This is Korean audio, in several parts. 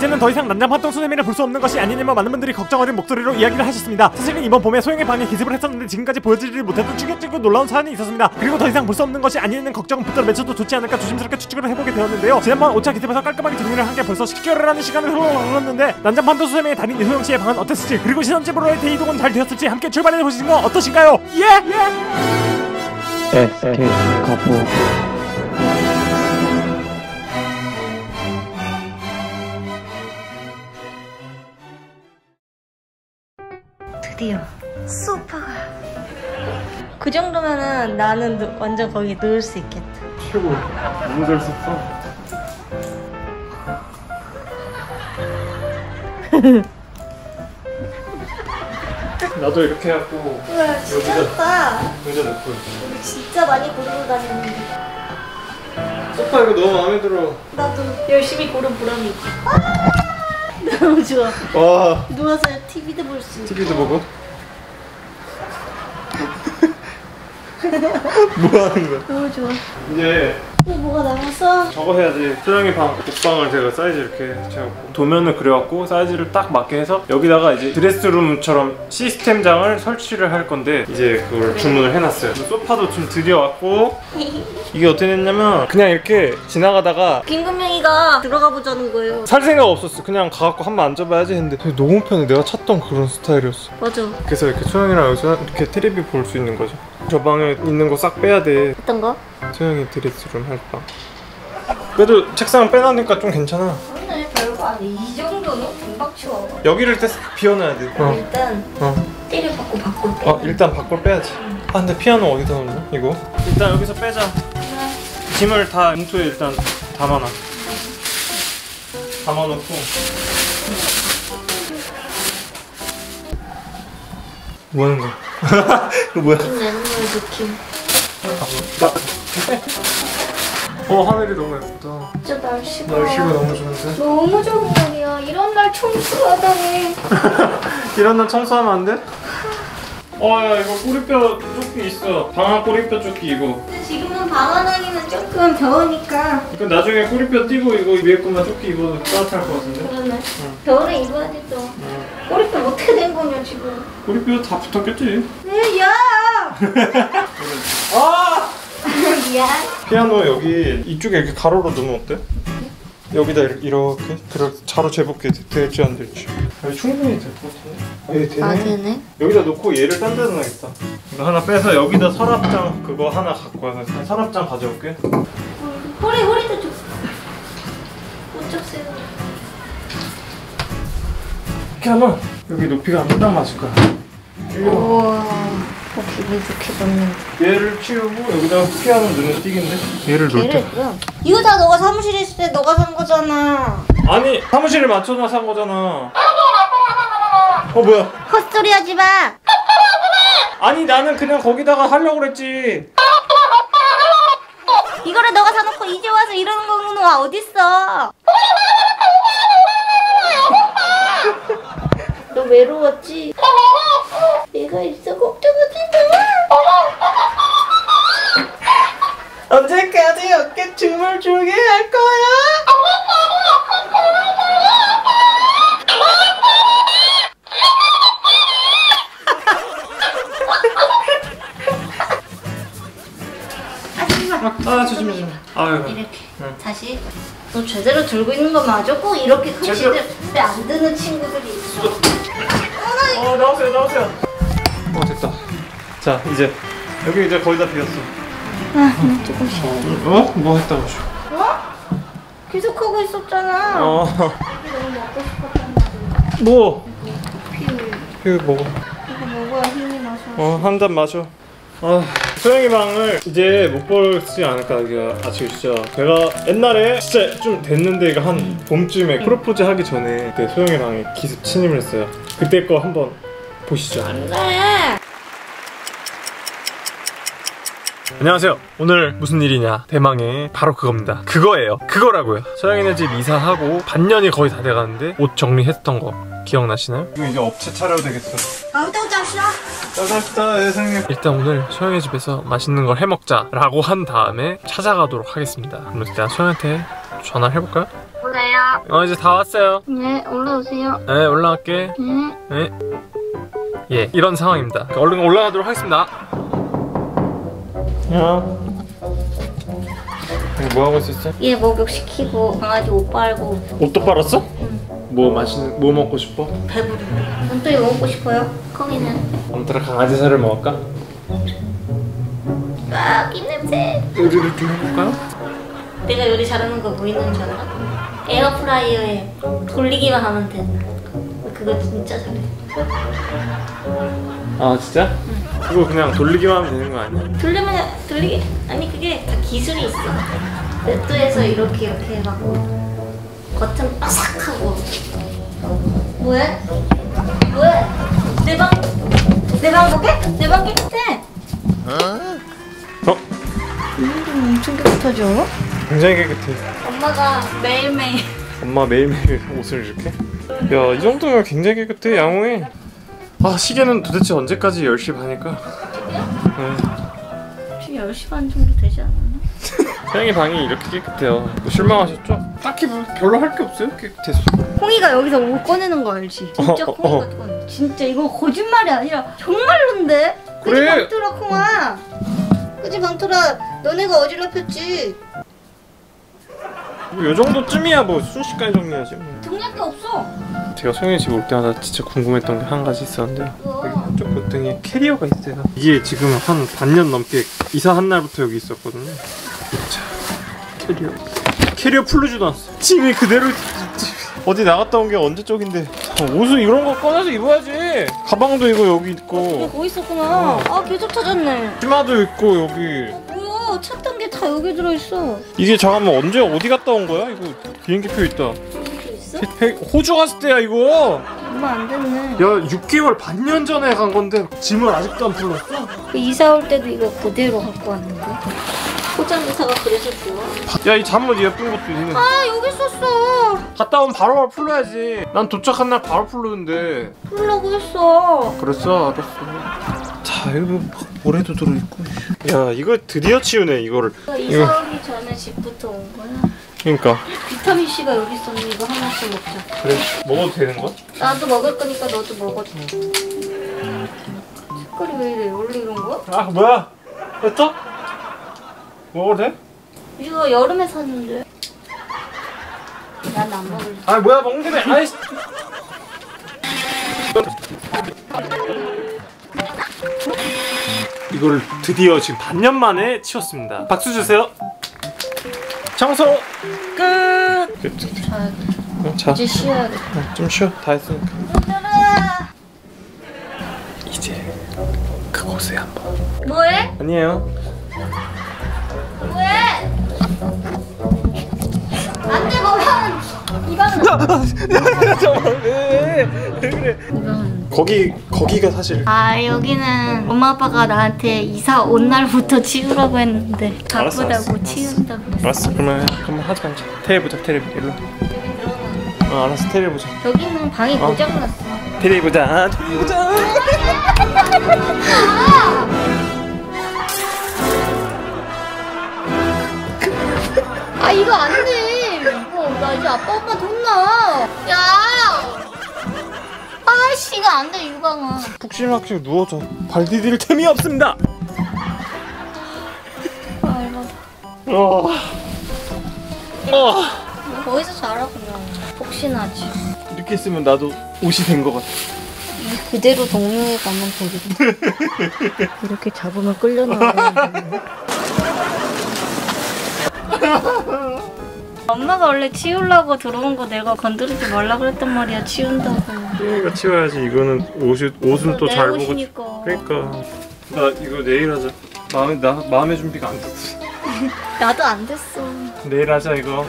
이제는 더 이상 난장판통 수세미를 볼 수 없는 것이 아니냐며 많은 분들이 걱정 어린 목소리로 이야기를 하셨습니다. 사실은 이번 봄에 소영의 방에 기습을 했었는데 지금까지 보여드리지 못했던 충격적이고 놀라운 사연이 있었습니다. 그리고 더 이상 볼 수 없는 것이 아니냐는 걱정은 붙들어 맺혀도 좋지 않을까 조심스럽게 추측을 해보게 되었는데요. 지난번 5차 기습에서 깔끔하게 정리를 한 게 벌써 10개월이라는 시간을 흘렀는데 난장판통 수세미의 달인 이소영씨의 방은 어땠을지, 그리고 신혼집으로의 대이동은 잘 되었을지 함께 출발해보시는 거 어떠신가요? SK 가보. 드디어 소파가. 그 정도면은 나는 완전 거기 누울 수 있겠다. 최고. 너무 잘 썼어. 나도 이렇게 해갖고. 우와, 진짜 좋다. 의자 넣고 있어. 우리 진짜 많이 고르고 다녔는데. 소파 이거 너무 마음에 들어. 나도 열심히 고른 보람이 있지. 너무 좋아. 와. 누워서 TV도 볼 수 있고. TV도 보고. 뭐 하는 거야? 너무 좋아. 이제 또 뭐가 남았어? 저거 해야지. 소영이 방, 옷방을 제가 사이즈 이렇게 해갖고 도면을 그려갖고 사이즈를 딱 맞게 해서 여기다가 이제 드레스룸처럼 시스템장을 설치를 할 건데 이제 그걸 주문을 해놨어요. 소파도 좀 들여왔고 이게 어떻게 됐냐면 그냥 이렇게 지나가다가 김금명이가 들어가 보자는 거예요. 살 생각 없었어. 그냥 가갖고 한번 앉아봐야지 했는데 되게 너무 편해. 내가 찾던 그런 스타일이었어. 맞아. 그래서 이렇게 소영이랑 여기서 이렇게 테레비 볼 수 있는 거죠. 저 방에 있는 거 싹 빼야 돼. 어떤 거? 소영이 드레스룸 할 방. 그래도 책상 빼놨으니까 좀 괜찮아. 오늘 별거 아니야. 이 정도는 금방 치워. 여기를 비워놔야 돼. 일단 때려박고 바꿀 빼. 일단 밖을 빼야지. 아 근데 피아노 어디다 놓냐 이거? 일단 여기서 빼자. 짐을 다 봉투에 일단 담아놔. 담아놓고. 뭐 하는 거야? 이거 뭐야? 느낌 내는 거야, 느낌. 하늘이 너무 예쁘다. 진짜 날씨가 너무 좋은데? 너무 좋은 날이야. 이런 날 청소하다니. 이런 날 청소하면 안 돼? 야 이거 꼬리뼈 조끼 있어. 방한 꼬리뼈 조끼 이거. 근데 지금은 방안하기는 조금 더우니까. 그러니까 나중에 꼬리뼈 띄고 이거 위에 거만 조끼 입어도 따뜻할 것 같은데? 그러네. 겨울에 입어야지 또. 꼬리뼈 어떻게 된 거냐 지금. 꼬리뼈 다 붙었겠지? 네, 야! 아! 미안. 피아노 여기 이쪽에 이렇게 가로로 넣으면 어때? 여기다 이렇게 자로 재볼게. 될지 안 될지. 여기 충분히 될 것 같은데? 되네. 아, 되네. 여기다 놓고 얘를 딴 데다 놔야겠다. 이거 하나 빼서 여기다 서랍장 그거 하나 갖고 와서 서랍장 가져올게. 허리도 좀. 어쩌 세요. 이렇게 하면 여기 높이가 딱 맞을 거야. 우와. 기분 좋게 넣는데. 얘를 치우고 여기다가 피아노 넣는 띠긴데? 얘를 놓을 때. 이거 다 너가 사무실에 있을 때 너가 산 거잖아. 아니 사무실에 맞춰서 산 거잖아. 뭐야? 헛소리 하지 마. 아니 나는 그냥 거기다가 하려고 그랬지. 이거를 너가 사놓고 이제 와서 이러는 거는 어딨어. 너 외로웠지? 내가 있어 걱정하지 마. 언제까지 어깨 춤을 추게 할 거야? 조심해. 아유. 이렇게 다시 너 제대로 들고 있는 거 맞아? 꼭 이렇게 흔치들 안 드는 친구들이 있어. 나오세요. 됐다. 자 이제 여기 이제 거의 다 비었어. 조금 쉬어야 뭐 했다고? 계속 하고 있었잖아. 너무 먹고 싶었단 말이야. 뭐? 피우 먹어. 이거 먹어야 힘이 나서. 한 잔 마셔. 소영이 방을 이제 못 보지 않을까. 이게 아시겠죠? 제가 옛날에 진짜 좀 됐는데 이거 한 봄쯤에 프로포즈 하기 전에 그때 소영이 방에 기습 침입을 했어요. 그때 거 한번 보시죠. 안돼. 안녕하세요. 오늘 무슨 일이냐? 대망의 바로 그겁니다. 그거라고요. 소영이네 집 이사하고 반년이 거의 다 돼가는데 옷 정리했던 거 기억나시나요? 이거 이제 업체 차려도 되겠어. 또 잡시다. 짜잔 선생님. 일단 오늘 소영이 집에서 맛있는 걸 해먹자 라고 한 다음에 찾아가도록 하겠습니다. 그럼 일단 소영이한테 전화를 해볼까요? 보세요. 이제 다 왔어요. 네, 올라오세요. 네, 올라갈게. 네. 네. 예, 이런 상황입니다. 얼른 올라가도록 하겠습니다. 야. 뭐 하고 있었어? 얘 목욕시키고 강아지 옷 빨고. 옷도 빨았어? 응. 뭐 먹고 싶어? 배부른데. 넌 또 이거 먹고 싶어요? 거기는. 아무튼 강아지 살을 먹을까? 아, 입냄새. 요리를 좀 해볼까요? 내가 요리 잘하는 거 보이는 줄 알아? 에어프라이어에 돌리기만 하면 돼. 그거 진짜 잘해. 아 진짜? 응. 그거 그냥 돌리기만 하면 되는 거 아니야? 돌리기 아니 그게 다 기술이 있어. 넷도에서 이렇게 해갖고 겉은 바삭하고. 뭐해? 내 방 보게? 내 방 깨끗해. 엄청 깨끗하죠? 굉장히 깨끗해. 엄마가 매일매일. 엄마 매일매일 옷을 이렇게? 야, 이 정도면 굉장히 깨끗해. 양호해. 아, 시계는 도대체 언제까지 10시 반일까? 지금 10시 반 정도 되지 않았나? 태양이 방이 이렇게 깨끗해요. 뭐 실망하셨죠? 딱히 별로 할 게 없어요. 깨끗해서. 홍이가 여기서 옷 꺼내는 거 알지? 진짜 홍이가 꺼내. 진짜 이거 거짓말이 아니라 정말로인데? 그래. 그지 방토라 콩아. 그지 방토라. 너네가 어지럽혔지. 뭐 요 정도쯤이야 뭐 순식간에 정리하지. 정리할 게 없어. 제가 소영이 집 올 때마다 진짜 궁금했던 게 한 가지 있었는데 여기 한쪽 볼등에 캐리어가 있어요. 이게 지금 한 반년 넘게 이사한 날부터 여기 있었거든요. 자, 캐리어 풀르지도 않았어. 짐이 그대로 어디 나갔다 온 게 언제 쪽인데. 옷은 이런 거 꺼내서 입어야지. 가방도 이거 여기 있고. 거기 있었구나. 아 계속 찾았네. 치마도 있고 여기. 뭐야 찾던 게 다 여기 들어있어. 이게 잠깐만 언제 어디 갔다 온 거야? 이거 비행기표 있다. 있어? 호주 갔을 때야 이거. 얼마 안 됐네. 야 6개월 반년 전에 간 건데 짐을 아직도 안 풀렀어? 이사 올 때도 이거 그대로 갖고 왔는데. 포장기사가 그래서 좋아. 야 이 잠옷 예쁜 것도 있네. 아 여기 있었어. 갔다 오면 바로 풀러야지. 난 도착한 날 바로 풀르는데. 풀라고 했어. 그랬어 알았어. 자 이거 모래도 들어있고. 야 이거 드디어 치우네 이거를. 이사 오기 전에 집부터 온 거야. 그러니까 비타민 C가 여기 있었는데 이거 하나씩 먹자. 그래 먹어도 되는 거야? 나도 먹을 거니까 너도 먹어줘. 색깔이 왜 이래? 원래 이런 거야? 아 뭐야? 됐어? 먹어도 돼? 이거 여름에 샀는데. 난 안 먹을래. 아 뭐야 먹는데 아이씨. 이거를 드디어 지금 반년 만에 치웠습니다. 박수 주세요. 청소 끝. 자, 이제 쉬어야겠다. 좀 쉬어. 다 했으니까. 얘들아. 이제 그곳에 한번. 뭐해? 아니에요. 뭐해? 안돼 보면 이거는. 잠깐만 왜 그래? 거기가 사실. 아 여기는 엄마 아빠가 나한테 이사 온 날부터 치우라고 했는데 알았어, 바쁘다고 알았어. 치운다고 했어. 알았어 그러면 하지 말자. 테레 보자 테레 일로. 알았어 테레 보자. 여기는 방이 고장났어. 테레 보자. 테레 보자. 아 이거 안돼. 이거 나 이제 아빠 엄마 돈 나. 야. 아씨 이거 안돼 유광아. 푹신푹신 누워줘. 발 디딜 틈이 없습니다. 거기서 자라 그냥. 혹시나지. 이렇게 있으면 나도 옷이 된 것 같아. 그대로 동료에 가면 되거든. 이렇게 잡으면 끌려 나가는. 엄마가 원래 치우려고 들어온 거 내가 건드리지 말라 그랬단 말이야. 치운다고. 이거 치워야지. 이거는 옷은 또 잘 보고. 옷이니까. 그러니까 나 이거 내일 하자. 마음의 준비가 안 됐어. 나도 안 됐어. 내일 하자 이거.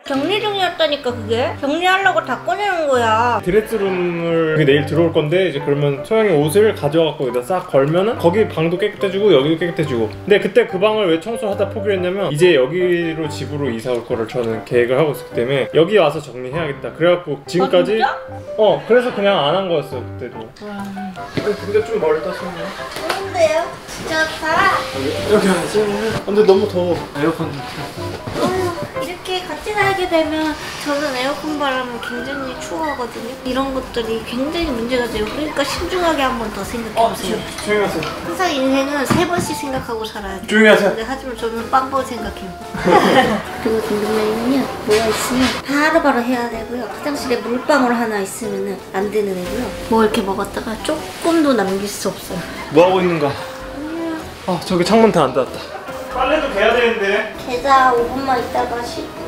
격리 중이었다니까 그게. 격리하려고 다 꺼내는 거야. 드레스룸을 내일 들어올 건데 이제 그러면 소영이 옷을 가져와갖고 여기다 싹 걸면은 거기 방도 깨끗해지고 여기도 깨끗해지고. 근데 그때 그 방을 왜 청소하다 포기를 했냐면 이제 여기로 집으로 이사 올 거를 저는 계획을 하고 있었기 때문에 여기 와서 정리해야겠다. 그래갖고 지금까지 그래서 그냥 안 한 거였어 그때도. 근데 좀 멀다 소영이. 좋은데요? 진짜 좋다. 여기 와야지. 근데 너무 더워. 에어컨 좀 이렇게 같이 살게 되면 저는 에어컨 바람을 굉장히 추워하거든요. 이런 것들이 굉장히 문제가 돼요. 그러니까 신중하게 한 번 더 생각해보세요. 조용히 하세요. 항상 인생은 3번씩 생각하고 살아야 돼요. 조용히 하세요. 근데 하지만 저는 빵번 생각해요. 그리고 등급면은요, 뭐가 있으면 바로바로 해야 되고요. 화장실에 물방울 하나 있으면 안 되는 애고요. 뭐 이렇게 먹었다가 조금도 남길 수 없어요. 뭐 하고 있는가? 저기 창문 다 안 닫았다. 빨래도 개야 되는데. 계좌 5분만 있다가 씻고.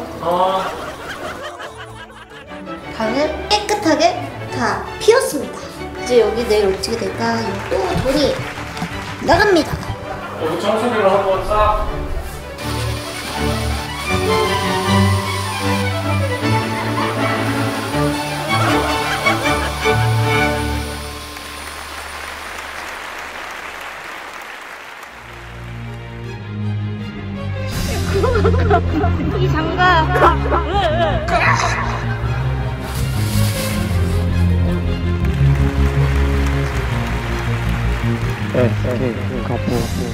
방을 깨끗하게 다 피웠습니다. 이제 여기 내일 어떻게 될까요? 또 돈이 나갑니다. 여기 청소기로 한번 싹. 이 장갑. SK 가보